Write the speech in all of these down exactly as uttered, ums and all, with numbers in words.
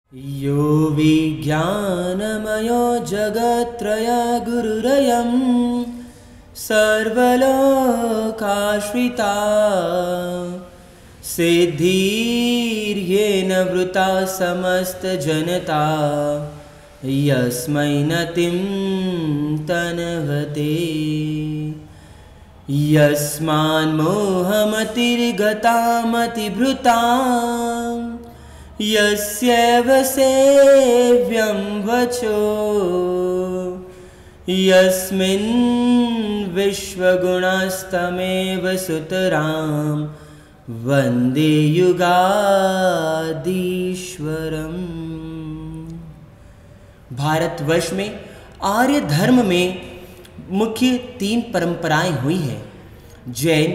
यो विज्ञानमयो जगत्त्रय गुरुरयं सर्वलोकाश्रिता सिद्धिर्येन वृता समस्तजनता यस्मै नतिं तन्वते यस्मान्मोहमतिर्गतामतिभृता यस्यैव सेव्यं वचो यस्मिन् विश्वगुणस्तमेव सुतरां वन्दे युगाधीश्वरम्। भारतवर्ष में आर्य धर्म में मुख्य तीन परंपराएं हुई हैं, जैन,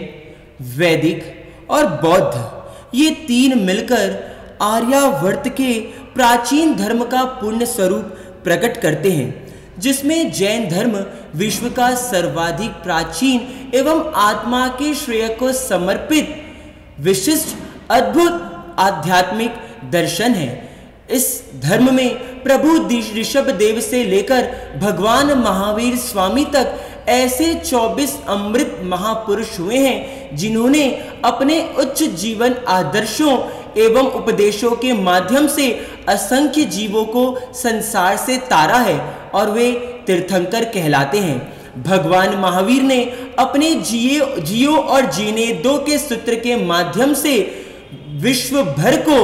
वैदिक और बौद्ध। ये तीन मिलकर आर्यावर्त के प्राचीन धर्म का पूर्ण स्वरूप प्रकट करते हैं, जिसमें जैन धर्म विश्व का सर्वाधिक प्राचीन एवं आत्मा के श्रेय को समर्पित विशिष्ट अद्भुत आध्यात्मिक दर्शन है। इस धर्म में प्रभु ऋषभ देव से लेकर भगवान महावीर स्वामी तक ऐसे चौबीस अमृत महापुरुष हुए हैं, जिन्होंने अपने उच्च जीवन आदर्शों एवं उपदेशों के माध्यम से असंख्य जीवों को संसार से तारा है और वे तीर्थंकर कहलाते हैं। भगवान महावीर ने अपने जियो जियो और जीने दो के सूत्र के माध्यम से विश्व भर को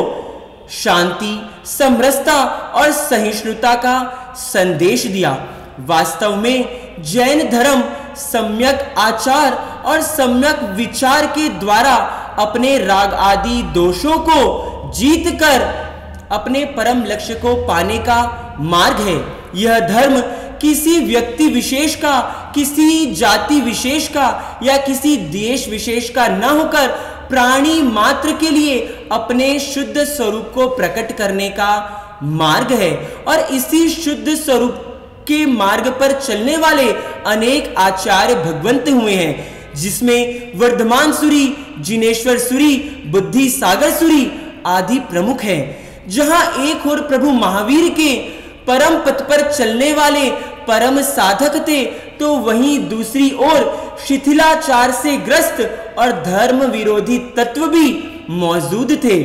शांति, समरसता और सहिष्णुता का संदेश दिया। वास्तव में जैन धर्म सम्यक आचार और सम्यक विचार के द्वारा अपने राग आदि दोषों को जीतकर अपने परम लक्ष्य को पाने का मार्ग है। यह धर्म किसी व्यक्ति विशेष का, किसी जाति विशेष का या किसी देश विशेष का न होकर प्राणी मात्र के लिए अपने शुद्ध स्वरूप को प्रकट करने का मार्ग है। और इसी शुद्ध स्वरूप के मार्ग पर चलने वाले अनेक आचार्य भगवंत हुए हैं, जिसमें वर्धमान सूरी, जिनेश्वर सूरी, बुद्धि सागर सूरी आदि प्रमुख हैं। जहां एक और प्रभु महावीर के परम पथ पर चलने वाले परम साधक थे, तो वहीं दूसरी ओर शिथिलाचार से ग्रस्त और धर्म विरोधी तत्व भी मौजूद थे।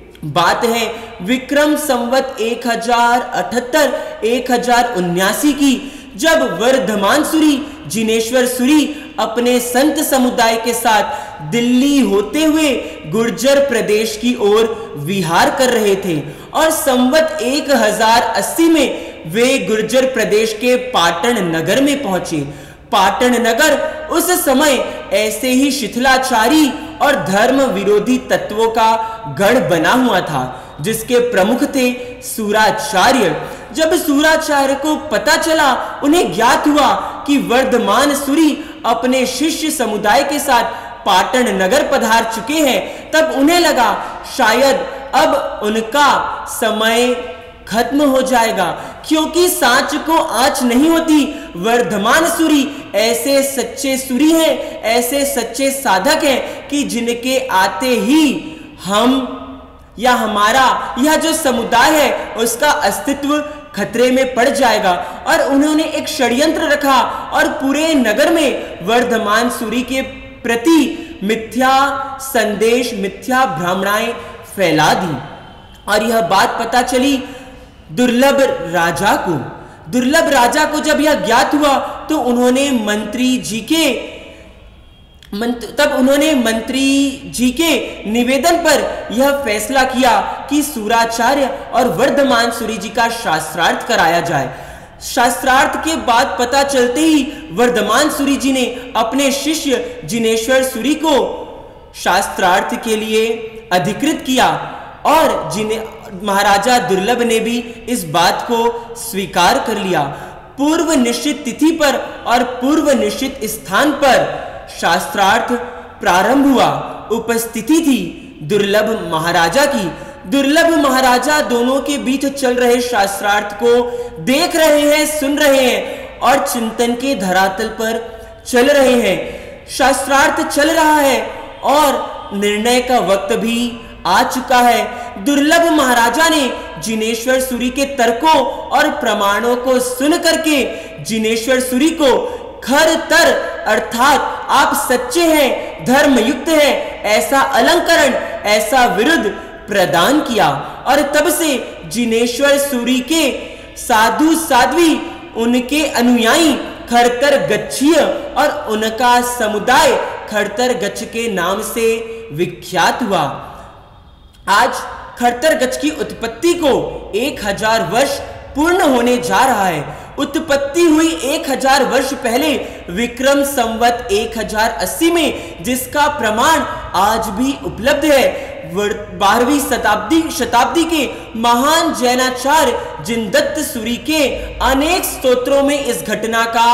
बात है विक्रम संवत एक हजार अठहत्तर एक हजार उन्यासी की, जब वर्धमान सूरी, जिनेश्वर सूरी अपने संत समुदाय के साथ दिल्ली होते हुए गुर्जर प्रदेश की ओर विहार कर रहे थे और संवत एक हजार अस्सी में वे गुर्जर प्रदेश के पाटन नगर में पहुंचे। पाटन नगर उस समय ऐसे ही शिथिलाचारी और धर्म विरोधी तत्वों का गढ़ बना हुआ था, जिसके प्रमुख थे सूराचार्य। जब सूराचार्य को पता चला, उन्हें ज्ञात हुआ कि वर्धमान सूरी अपने शिष्य समुदाय के साथ पाटन नगर पधार चुके हैं, तब उन्हें लगा शायद अब उनका समय खत्म हो जाएगा, क्योंकि सांच को आंच नहीं होती। वर्धमान सूरी ऐसे सच्चे सूरी हैं, ऐसे सच्चे साधक हैं कि जिनके आते ही हम या हमारा यह जो समुदाय है उसका अस्तित्व खतरे में पड़ जाएगा। और उन्होंने एक षड्यंत्र रखा और पूरे नगर में वर्धमान सूरी के प्रति मिथ्या संदेश, मिथ्या भ्रामणाएं फैला दी। और यह बात पता चली दुर्लभ राजा को। दुर्लभ राजा को जब यह ज्ञात हुआ, तो उन्होंने मंत्री जी के तब उन्होंने मंत्री जी के निवेदन पर यह फैसला किया कि सूराचार्य और वर्धमान सूरी जी का शास्त्रार्थ कराया जाए। शास्त्रार्थ के बाद पता चलते ही वर्धमान सूरी जी ने अपने शिष्य जिनेश्वर सूरी को शास्त्रार्थ के लिए अधिकृत किया और जिन्हें महाराजा दुर्लभ ने भी इस बात को स्वीकार कर लिया। पूर्व निश्चित तिथि पर और पूर्व निश्चित स्थान पर शास्त्रार्थ प्रारंभ हुआ। उपस्थिति थी दुर्लभ महाराजा की। दुर्लभ महाराजा दोनों के बीच चल रहे शास्त्रार्थ को देख रहे हैं, सुन रहे हैं और चिंतन के धरातल पर चल रहे हैं। शास्त्रार्थ चल रहा है और निर्णय का वक्त भी आ चुका है। दुर्लभ महाराजा ने जिनेश्वर सूरी के तर्कों और प्रमाणों को सुन करके जिनेश्वर सूरी को खर तर अर्थात आप सच्चे हैं, धर्मयुक्त है, ऐसा अलंकरण, ऐसा विरुद्ध प्रदान किया। और तब से जिनेश्वर सूरी के साधु साध्वी, उनके अनुयायी खरतर गच्छीय और उनका समुदाय खरतर गच्छ के नाम से विख्यात हुआ। आज खरतर गच्छ की उत्पत्ति को एक हजार वर्ष पूर्ण होने जा रहा है। उत्पत्ति हुई एक हजार वर्ष पहले विक्रम संवत एक हजार अस्सी में, जिसका प्रमाण आज भी उपलब्ध है। बारहवीं शताब्दी शताब्दी के महान जैनाचार्य जिनदत्त सूरी के अनेक स्तोत्रों में इस घटना का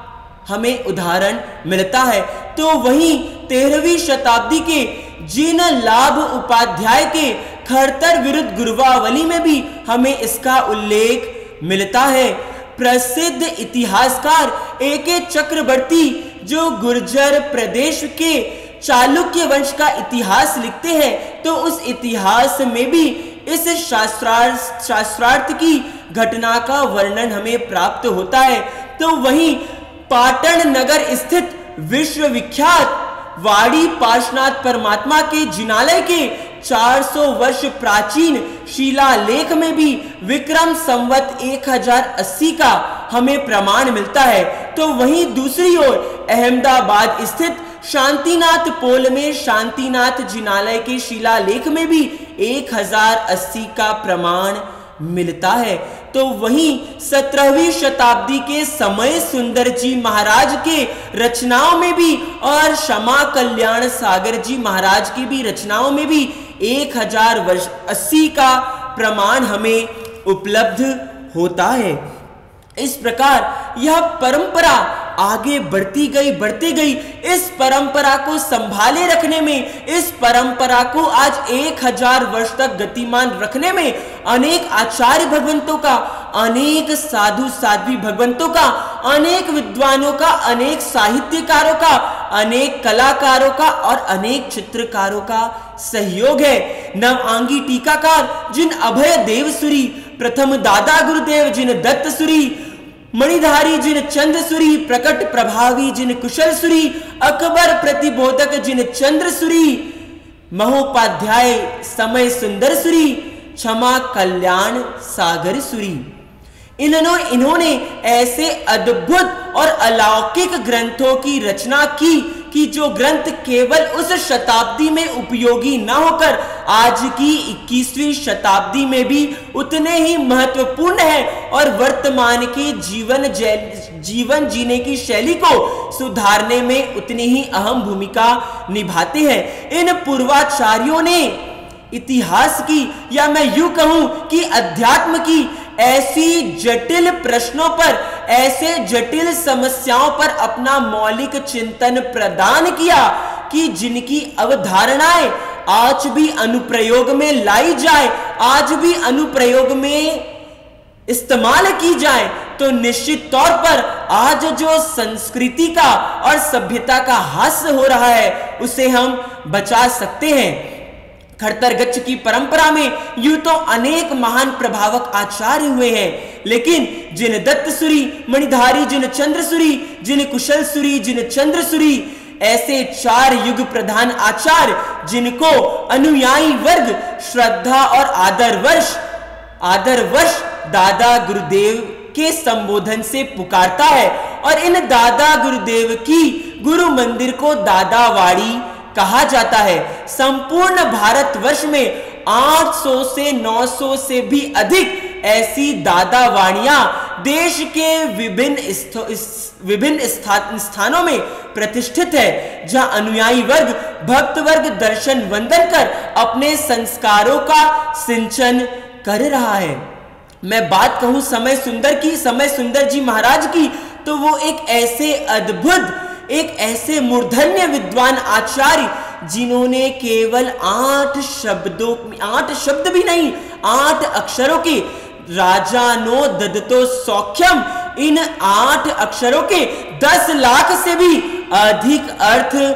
हमें उदाहरण मिलता है। तो वहीं तेरहवीं शताब्दी के जिन लाभ उपाध्याय के खरतर विरुद्ध गुरवावली में भी हमें इसका उल्लेख मिलता है। प्रसिद्ध इतिहासकार ए के चक्रवर्ती, जो गुर्जर प्रदेश के चालुक्य वंश का इतिहास लिखते हैं, तो उस इतिहास में भी इस शास्त्रार्थ शास्त्रार्थ की घटना का वर्णन हमें प्राप्त होता है। तो वहीं पाटन नगर स्थित विश्वविख्यात वाड़ी पार्श्वनाथ परमात्मा के जिनालय के चार सौ वर्ष प्राचीन शिलालेख में भी विक्रम संवत एक हजार अस्सी का हमें प्रमाण मिलता है। तो वहीं दूसरी ओर अहमदाबाद स्थित शांतिनाथ पोल में शांतिनाथ जिनालय के शिलालेख में भी एक हजार अस्सी का प्रमाण मिलता है। तो वहीं सत्रहवीं शताब्दी के समय सुंदर जी महाराज के रचनाओं में भी और क्षमा कल्याण सागर जी महाराज की भी रचनाओं में भी एक हजार वर्ष अस्सी का प्रमाण हमें उपलब्ध होता है। इस प्रकार यह परंपरा आगे बढ़ती गई बढ़ती गई इस परंपरा को संभाले रखने में, इस परंपरा को आज एक हजार वर्ष तक गतिमान रखने में अनेक आचार्य भगवंतों का, अनेक साधु साध्वी भगवंतों का, अनेक विद्वानों का, अनेक साहित्यकारों का, अनेक कलाकारों का और अनेक चित्रकारों का सहयोग है। नवआंगी टीकाकार जिन अभय देवसुरी, प्रथम दादा गुरुदेव जिन दत्तसुरी, मणिधारी जिन चंद्रसुरी, प्रकट प्रभावी जिन कुशलसुरी, अकबर प्रतिबोधक जिन चंद्रसुरी, महोपाध्याय समय सुंदरसुरी, क्षमा कल्याण सागर सुरी, इन्होंने इन्होंने ऐसे अद्भुत और अलौकिक ग्रंथों की रचना की कि जो ग्रंथ केवल उस शताब्दी में उपयोगी न होकर आज की इक्कीसवीं शताब्दी में भी उतने ही महत्वपूर्ण है और वर्तमान के जीवन जीवन जीने की शैली को सुधारने में उतनी ही अहम भूमिका निभाते हैं। इन पूर्वाचार्यों ने इतिहास की, या मैं यूं कहूं कि अध्यात्म की ऐसी जटिल प्रश्नों पर, ऐसे जटिल समस्याओं पर अपना मौलिक चिंतन प्रदान किया कि जिनकी अवधारणाएं आज भी अनुप्रयोग में लाई जाए, आज भी अनुप्रयोग में इस्तेमाल की जाए, तो निश्चित तौर पर आज जो संस्कृति का और सभ्यता का ह्रास हो रहा है उसे हम बचा सकते हैं। खरतर गच्छ की परंपरा में यूं तो अनेक महान प्रभावक आचार्य हुए हैं, लेकिन जिन दत्तसुरी, मणिधारी जिन चंद्रसुरी, जिन कुशलसुरी, जिन चंद्रसुरी, ऐसे चार युग प्रधान आचार्य जिनको अनुयायी वर्ग श्रद्धा और आदरवश आदरवश दादा गुरुदेव के संबोधन से पुकारता है, और इन दादा गुरुदेव की गुरु मंदिर को दादावाड़ी कहा जाता है। संपूर्ण भारतवर्ष में आठ सौ से नौ सौ से भी अधिक ऐसी दादावाणियां देश के विभिन्न विभिन्न स्थानों में प्रतिष्ठित है, जहां अनुयायी वर्ग, भक्त वर्ग दर्शन वंदन कर अपने संस्कारों का सिंचन कर रहा है। मैं बात कहूं समय सुंदर की, समय सुंदर जी महाराज की, तो वो एक ऐसे अद्भुत, एक ऐसे मूर्धन्य विद्वान आचार्य जिन्होंने केवल आठ शब्दों, आठ शब्द भी नहीं, आठ अक्षरों के राजानो ददतो सौख्यम, इन आठ अक्षरों के दस लाख से भी अधिक अर्थ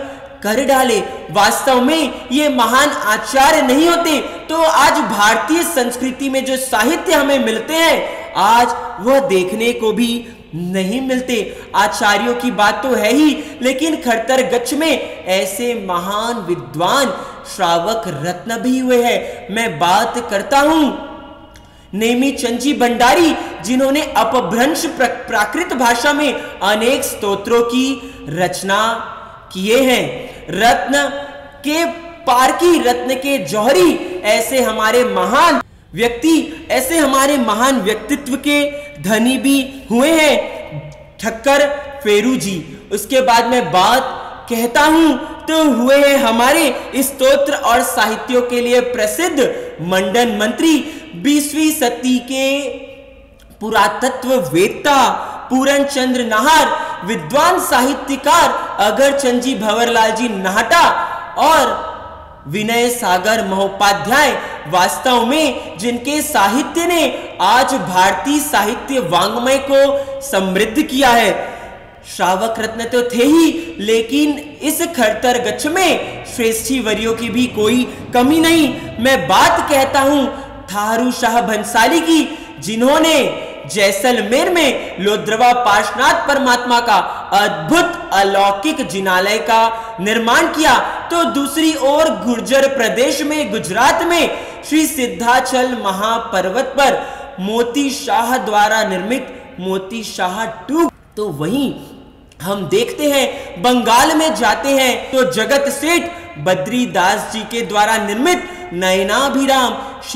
कर डाले। वास्तव में ये महान आचार्य नहीं होते तो आज भारतीय संस्कृति में जो साहित्य हमें मिलते हैं आज वह देखने को भी नहीं मिलते। आचार्यों की बात तो है ही, लेकिन खड़्तरगच्छ में ऐसे महान विद्वान श्रावक रत्न भी हुए हैं। मैं बात करता हूं नेमीचंद जी भंडारी, जिन्होंने अपभ्रंश प्राकृत भाषा में अनेक स्तोत्रों की रचना किए हैं। रत्न के पारकी, रत्न के जौहरी, ऐसे हमारे महान व्यक्ति, ऐसे हमारे महान व्यक्तित्व के धनी भी हुए हैं ठक्कर फेरू जी। उसके बाद मैं बात कहता हूं तो हुए हैं हमारे स्तोत्र और साहित्यों के लिए प्रसिद्ध मंडन मंत्री, बीसवीं सदी के पुरातत्व वेत्ता पूरन चंद्र नाहर, विद्वान साहित्यकार अगरचंद जी भंवरलाल जी नाहटा और विनय सागर महोपाध्याय, वास्तव में जिनके साहित्य ने आज भारतीय साहित्य वांग्मय को समृद्ध किया है। श्रावक रत्न तो थे ही, लेकिन इस खड़्तरगच्छ में श्रेष्ठी वरियों की भी कोई कमी नहीं। मैं बात कहता हूं थारू शाह भंसाली की, जिन्होंने जैसलमेर में लोद्रवा पार्श्वनाथ परमात्मा का अद्भुत अलौकिक जिनालय का निर्माण किया। तो दूसरी ओर गुर्जर प्रदेश में, गुजरात में श्री सिद्धाचल महापर्वत पर मोती शाह द्वारा निर्मित मोती शाह टू। तो वहीं हम देखते हैं बंगाल में जाते हैं तो जगत सेठ बद्रीदास जी के द्वारा निर्मित नयनाभिराम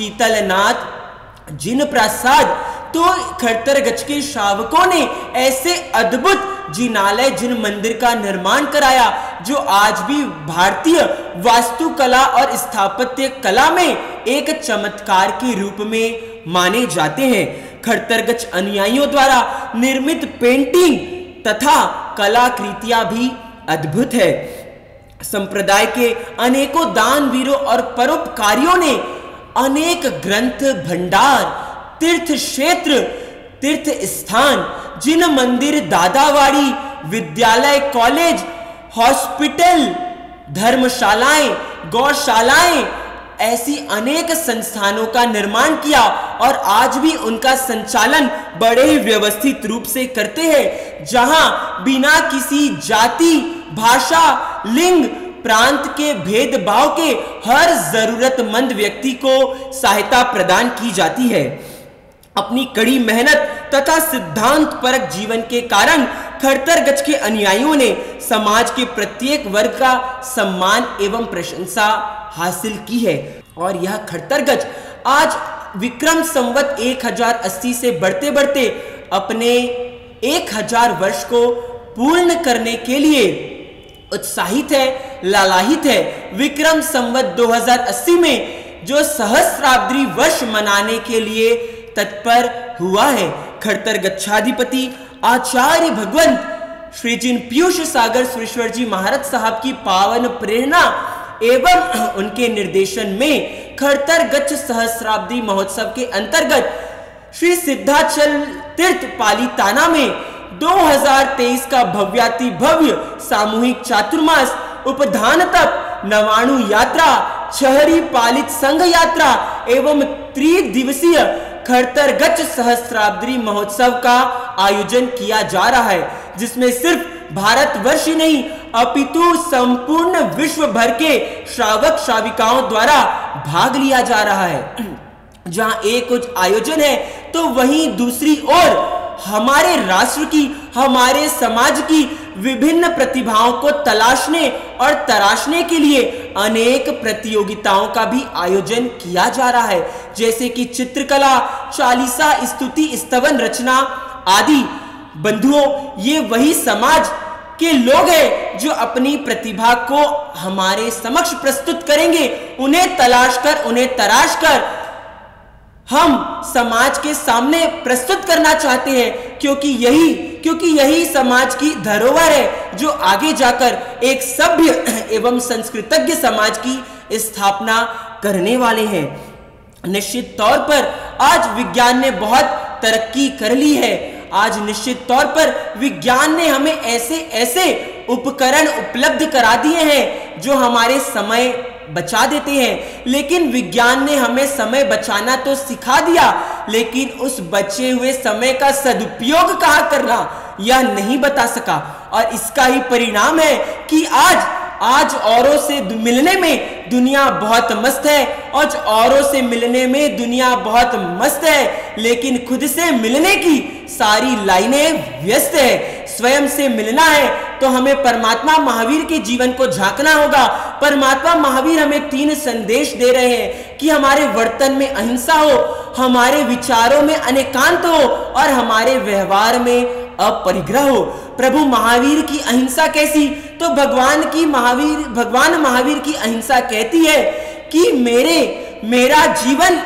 शीतलनाथ जिन प्रसाद। तो खड़्तरगच्छ के श्रावकों ने ऐसे अद्भुत जिनालय, जिन मंदिर का निर्माण कराया जो आज भी भारतीय वास्तुकला और स्थापत्य कला में एक चमत्कार के रूप में माने जाते हैं। खड़्तरगच्छ अनुयायियों द्वारा निर्मित पेंटिंग तथा कलाकृतियां भी अद्भुत है। संप्रदाय के अनेकों दानवीरों और परोपकारियों ने अनेक ग्रंथ भंडार, तीर्थ क्षेत्र, तीर्थ स्थान, जिन मंदिर, दादावाड़ी, विद्यालय, कॉलेज, हॉस्पिटल, धर्मशालाएं, गौशालाएं, ऐसी अनेक संस्थानों का निर्माण किया और आज भी उनका संचालन बड़े ही व्यवस्थित रूप से करते हैं, जहां बिना किसी जाति, भाषा, लिंग, प्रांत के भेदभाव के हर जरूरतमंद व्यक्ति को सहायता प्रदान की जाती है। अपनी कड़ी मेहनत तथा सिद्धांत परक जीवन के कारण खड़्तरगच्छ के अनुयायियों ने समाज के प्रत्येक वर्ग का सम्मान एवं प्रशंसा हासिल की है। और यह खड़्तरगच्छ आज विक्रम संवत एक हजार अस्सी से बढ़ते बढ़ते अपने एक हजार वर्ष को पूर्ण करने के लिए उत्साहित है, लालायित है। विक्रम संवत दो हजार अस्सी में जो सहस्राब्दी वर्ष मनाने के लिए तत्पर हुआ है। खड़्तरगच्छाधिपति आचार्य भगवंत श्री जिन पीयूष सागर सुरेश्वर जी महाराज साहब की पावन प्रेरणा एवं उनके निर्देशन में खड़्तरगच्छ सहस्राब्दी महोत्सव के अंतर्गत श्री सिद्धाचल तीर्थ पालीताना में दो हज़ार तेईस का भव्याति भव्य सामूहिक चातुर्मास, उपधान तप, नवाणु यात्रा, छहरी पालित संघ यात्रा एवं त्रिदिवसीय खड़्तरगच्छ सहस्राब्दी महोत्सव का आयोजन किया जा रहा है, जिसमें सिर्फ भारतवर्ष ही नहीं अपितु संपूर्ण विश्व भर के श्रावक श्राविकाओं द्वारा भाग लिया जा रहा है। जहां एक कुछ आयोजन है तो वहीं दूसरी ओर हमारे राष्ट्र की, हमारे समाज की विभिन्न प्रतिभाओं को तलाशने और तराशने के लिए अनेक प्रतियोगिताओं का भी आयोजन किया जा रहा है, जैसे कि चित्रकला, चालीसा, स्तुति, स्तवन रचना आदि। बंधुओं, ये वही समाज के लोग हैं जो अपनी प्रतिभा को हमारे समक्ष प्रस्तुत करेंगे। उन्हें तलाश कर, उन्हें तराश कर हम समाज के सामने प्रस्तुत करना चाहते हैं, क्योंकि यही क्योंकि यही समाज की धरोहर है जो आगे जाकर एक सभ्य एवं संस्कृतज्ञ समाज की स्थापना करने वाले हैं। निश्चित तौर पर आज विज्ञान ने बहुत तरक्की कर ली है। आज निश्चित तौर पर विज्ञान ने हमें ऐसे ऐसे उपकरण उपलब्ध करा दिए हैं जो हमारे समय बचा देते हैं, लेकिन विज्ञान ने हमें समय बचाना तो सिखा दिया, लेकिन उस बचे हुए समय का सदुपयोग कहाँ करना यह नहीं बता सका। और इसका ही परिणाम है कि आज आज औरों से मिलने में दुनिया बहुत मस्त है, और औरों से मिलने में दुनिया बहुत मस्त है, लेकिन खुद से मिलने की सारी लाइनें व्यस्त है। स्वयं से मिलना है तो हमें परमात्मा महावीर के जीवन को झांकना होगा। परमात्मा महावीर हमें तीन संदेश दे रहे हैं कि हमारे वर्तन में अहिंसा हो, हमारे विचारों में अनेकांत हो, और हमारे व्यवहार में अपरिग्रह हो। प्रभु महावीर की अहिंसा कैसी? तो भगवान की महावीर भगवान महावीर की अहिंसा कहती है कि मेरे मेरा जीवन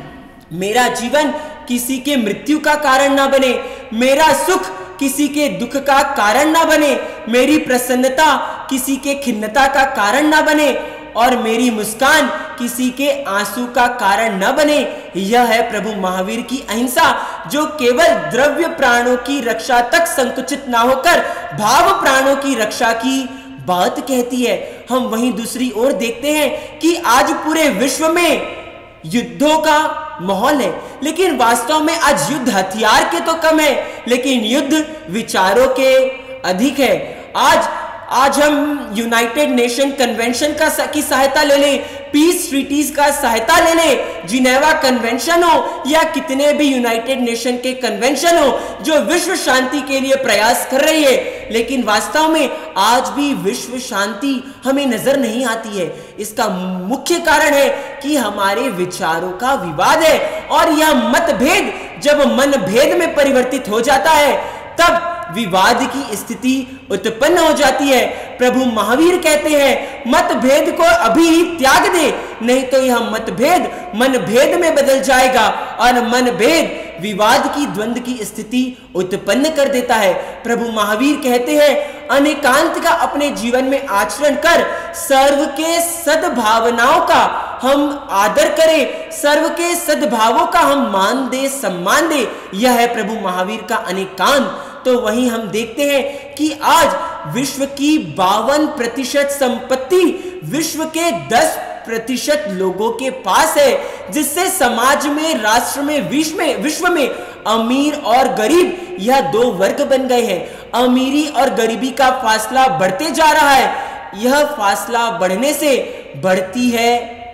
मेरा जीवन किसी के मृत्यु का कारण ना बने, मेरा सुख किसी के दुख का कारण ना बने, मेरी प्रसन्नता किसी के खिन्नता का कारण ना बने, और मेरी मुस्कान किसी के आंसू का कारण न बने। यह है प्रभु महावीर की अहिंसा, जो केवल द्रव्य प्राणों की रक्षा तक संकुचित ना होकर भाव प्राणों की रक्षा की बात कहती है। हम वहीं दूसरी ओर देखते हैं कि आज पूरे विश्व में युद्धों का माहौल है, लेकिन वास्तव में आज युद्ध हथियार के तो कम है, लेकिन युद्ध विचारों के अधिक है। आज आज हम यूनाइटेड नेशन कन्वेंशन का की सहायता ले लें, पीस ट्रीटीज का सहायता ले लें, जिनेवा कन्वेंशन हो या कितने भी यूनाइटेड नेशन के कन्वेंशन हो जो विश्व शांति के लिए प्रयास कर रही है, लेकिन वास्तव में आज भी विश्व शांति हमें नजर नहीं आती है। इसका मुख्य कारण है कि हमारे विचारों का विवाद है, और यह मतभेद जब मनभेद में परिवर्तित हो जाता है तब विवाद की स्थिति उत्पन्न हो जाती है। प्रभु महावीर कहते हैं मतभेद को अभी ही त्याग दे, नहीं तो यह मतभेद मनभेद में बदल जाएगा, और मनभेद विवाद की द्वंद्व की स्थिति उत्पन्न कर देता है। प्रभु महावीर कहते हैं अनेकांत का अपने जीवन में आचरण कर सर्व के सद्भावनाओं का हम आदर करें, सर्व के सद्भावों का हम मान दे, सम्मान दे। यह है प्रभु महावीर का अनेकांत। तो वहीं हम देखते हैं कि आज विश्व की बावन प्रतिशत संपत्ति विश्व के दस प्रतिशत लोगों के पास है, जिससे समाज में, राष्ट्र में, विश्व में विश्व में अमीर और गरीब यह दो वर्ग बन गए हैं। अमीरी और गरीबी का फासला बढ़ते जा रहा है। यह फासला बढ़ने से बढ़ती है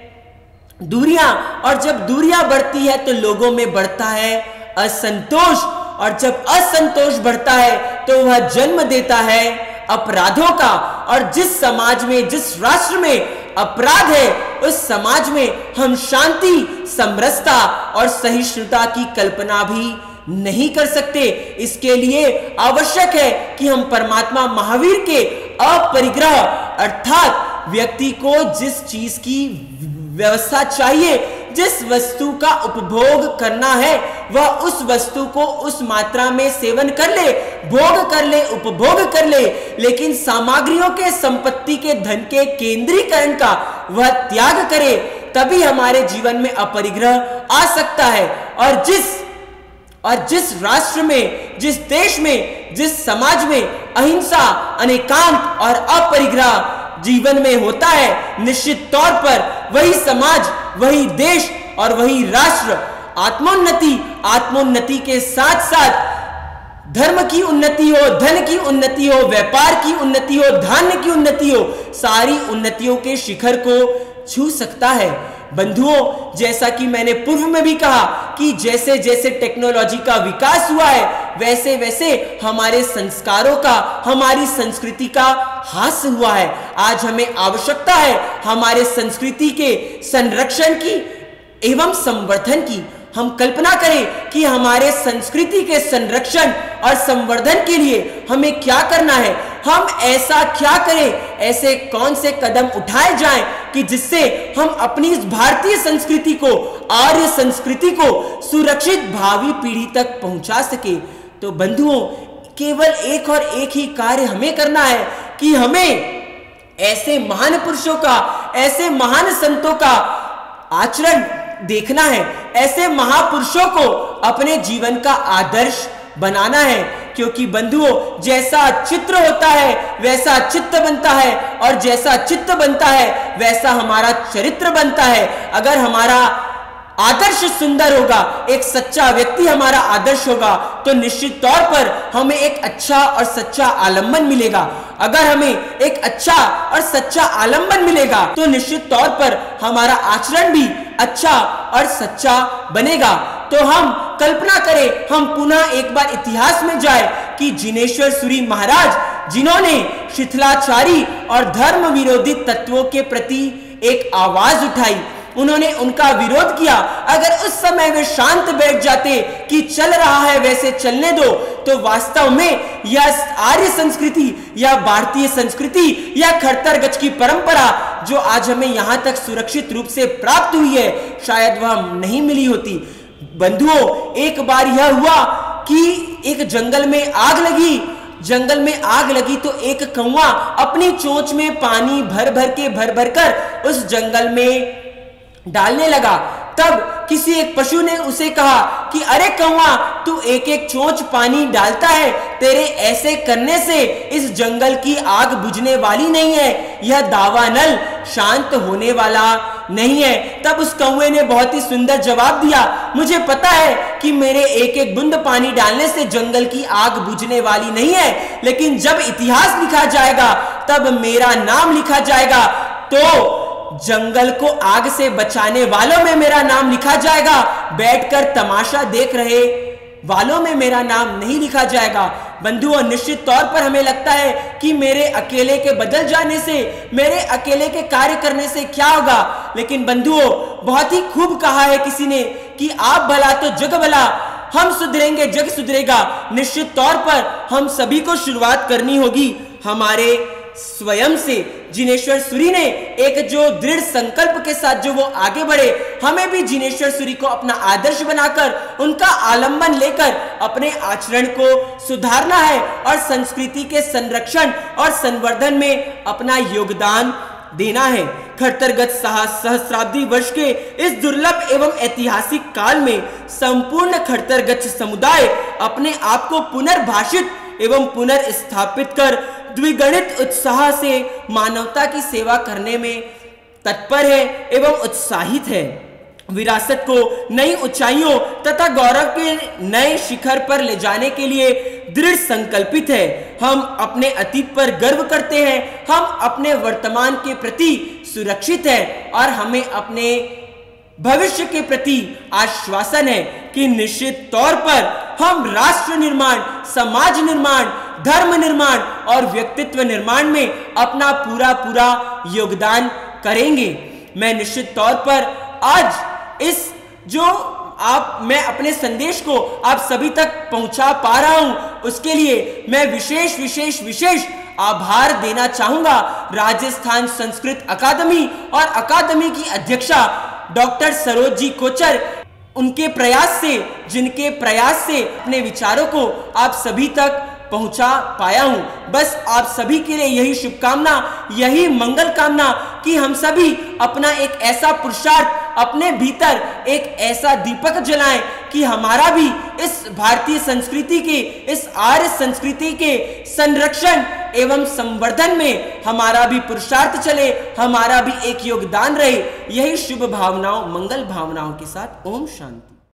दूरियां, और जब दूरियां बढ़ती है तो लोगों में बढ़ता है असंतोष, और जब असंतोष बढ़ता है तो वह जन्म देता है अपराधों का। और जिस समाज में, जिस राष्ट्र में अपराध है, उस समाज में हम शांति, समरसता और सहिष्णुता की कल्पना भी नहीं कर सकते। इसके लिए आवश्यक है कि हम परमात्मा महावीर के अपरिग्रह अर्थात व्यक्ति को जिस चीज की व्यवस्था चाहिए, जिस वस्तु का उपभोग करना है, वह उस वस्तु को उस मात्रा में सेवन कर ले, भोग कर ले, उपभोग कर ले, लेकिन सामग्रियों के, संपत्ति के, धन के केंद्रीकरण का वह त्याग करे। तभी हमारे जीवन में अपरिग्रह आ सकता है। और जिस और जिस राष्ट्र में, जिस देश में, जिस समाज में अहिंसा, अनेकांत और अपरिग्रह जीवन में होता है, निश्चित तौर पर वही समाज, वही देश और वही राष्ट्र आत्मोन्नति आत्मोन्नति के साथ साथ धर्म की उन्नति हो, धन की उन्नति हो, व्यापार की उन्नति हो, धान्य की उन्नति हो, सारी उन्नतियों के शिखर को छू सकता है। बंधुओं, जैसा कि मैंने पूर्व में भी कहा कि जैसे जैसे टेक्नोलॉजी का विकास हुआ है, वैसे वैसे हमारे संस्कारों का, हमारी संस्कृति का ह्रास हुआ है। आज हमें आवश्यकता है हमारे संस्कृति के संरक्षण की एवं संवर्धन की। हम कल्पना करें कि हमारे संस्कृति के संरक्षण और संवर्धन के लिए हमें क्या करना है। हम ऐसा क्या करें, ऐसे कौन से कदम उठाए जाएं कि जिससे हम अपनी इस भारतीय संस्कृति को, आर्य संस्कृति को सुरक्षित भावी पीढ़ी तक पहुंचा सके। तो बंधुओं, केवल एक और एक ही कार्य हमें करना है कि हमें ऐसे महान पुरुषों का, ऐसे महान संतों का आचरण देखना है, ऐसे महापुरुषों को अपने जीवन का आदर्श बनाना है। क्योंकि बंधुओं, जैसा चित्र होता है वैसा चित्त बनता है, और जैसा चित्त बनता है वैसा हमारा चरित्र बनता है। अगर हमारा आदर्श सुंदर होगा, एक सच्चा व्यक्ति हमारा आदर्श होगा, तो निश्चित तौर पर हमें एक अच्छा और सच्चा आलंबन मिलेगा। अगर हमें एक अच्छा और सच्चा आलंबन मिलेगा तो निश्चित तौर पर हमारा आचरण भी अच्छा और सच्चा बनेगा। तो हम कल्पना करें, हम पुनः एक बार इतिहास में जाए कि जिनेश्वर सूरी महाराज, जिन्होंने शिथिलाचारी और धर्म विरोधी तत्वों के प्रति एक आवाज उठाई, उन्होंने उनका विरोध किया। अगर उस समय वे शांत बैठ जाते कि चल रहा है वैसे चलने दो, तो वास्तव में यह आर्य संस्कृति या भारतीय संस्कृति या खड़तर-गच की परंपरा जो आज हमें यहां तक सुरक्षित रूप से प्राप्त हुई है, शायद वह नहीं मिली होती। बंधुओं, एक बार यह हुआ कि एक जंगल में आग लगी। जंगल में आग लगी तो एक कौवा अपनी चोंच में पानी भर भर के भर भर कर उस जंगल में डालने लगा। तब किसी एक पशु ने उसे कहा कि अरे कौवा, तू एक एक चोंच पानी डालता है, तेरे ऐसे करने से इस जंगल की आग बुझने वाली नहीं है, यह दावानल शांत होने वाला नहीं है। तब उस कौवे ने बहुत ही सुंदर जवाब दिया, मुझे पता है कि मेरे एक एक बूंद पानी डालने से जंगल की आग बुझने वाली नहीं है, लेकिन जब इतिहास लिखा जाएगा, तब मेरा नाम लिखा जाएगा, तो जंगल को आग से बचाने वालों में मेरा नाम लिखा जाएगा, बैठकर तमाशा देख रहे वालों में मेरा नाम नहीं लिखा जाएगा। बंधुओं, निश्चित तौर पर हमें लगता है कि मेरे अकेले के बदल जाने से, मेरे अकेले के कार्य करने से क्या होगा, लेकिन बंधुओं, बहुत ही खूब कहा है किसी ने कि आप भला तो जग भला, हम सुधरेंगे जग सुधरेगा। निश्चित तौर पर हम सभी को शुरुआत करनी होगी हमारे स्वयं से। जिनेश्वर सूरी ने एक जो दृढ़ संकल्प के साथ जो वो आगे बढ़े, हमें भी जिनेश्वर सूरी को अपना आदर्श बनाकर, उनका आलंबन लेकर अपने आचरण को सुधारना है और संस्कृति के संरक्षण और संवर्धन में अपना योगदान देना है। खड़तर-गच सहस्राब्दी वर्ष के इस दुर्लभ एवं ऐतिहासिक काल में संपूर्ण खड़तर-गच समुदाय अपने आप को पुनर्भाषित एवं पुनर्स्थापित कर द्विगुणित उत्साह से मानवता की सेवा करने में तत्पर है एवं उत्साहित है। विरासत को नई ऊंचाइयों तथा गौरव के नए शिखर पर ले जाने के लिए दृढ़ संकल्पित है। हम अपने अतीत पर गर्व करते हैं, हम अपने वर्तमान के प्रति सुरक्षित हैं और हमें अपने भविष्य के प्रति आश्वासन है कि निश्चित तौर पर हम राष्ट्र निर्माण, समाज निर्माण, धर्म निर्माण और व्यक्तित्व निर्माण में अपना पूरा पूरा योगदान करेंगे। मैं निश्चित तौर पर आज इस जो आप मैं अपने संदेश को आप सभी तक पहुंचा पा रहा हूं, उसके लिए मैं विशेष विशेष विशेष आभार देना चाहूंगा राजस्थान संस्कृत अकादमी और अकादमी की अध्यक्षा डॉक्टर सरोज जी कोचर, उनके प्रयास से, जिनके प्रयास से अपने विचारों को आप सभी तक पहुंचा पाया हूं। बस आप सभी के लिए यही शुभकामना, यही मंगल कामना कि हम सभी अपना एक ऐसा पुरुषार्थ, अपने भीतर एक ऐसा दीपक जलाएं कि हमारा भी इस भारतीय संस्कृति के, इस आर्य संस्कृति के संरक्षण एवं संवर्धन में हमारा भी पुरुषार्थ चले, हमारा भी एक योगदान रहे। यही शुभ भावनाओं, मंगल भावनाओं के साथ ओम शांति।